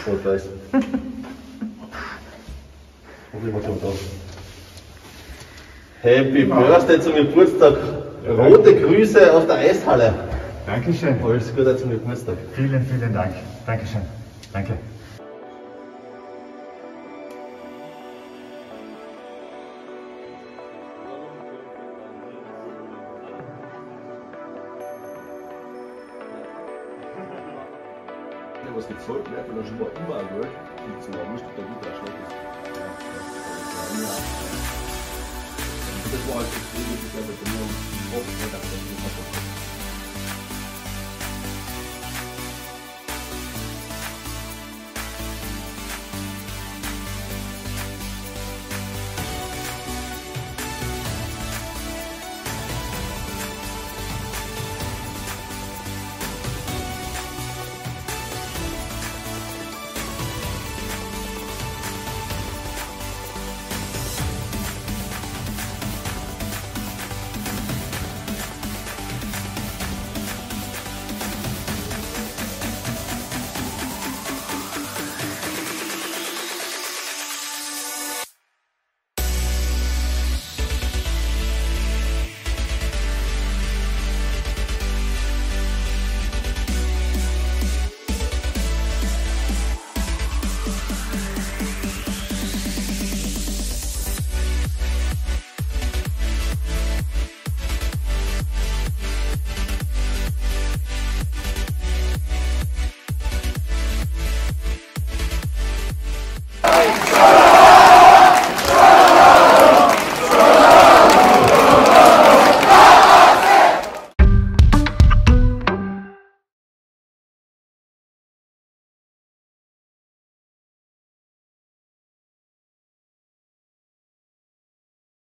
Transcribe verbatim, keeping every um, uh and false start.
Rot-Weiß. Happy Birthday zum Geburtstag. Rote Grüße aus der Eishalle. Dankeschön. Alles Gute zum Geburtstag. Vielen, vielen Dank. Dankeschön. Danke. Was gezahlt wird, weil er schon mal überall Geld gibt es noch, muss der gut erschleppen. Das war halt das Problem, das wir mit dem Hof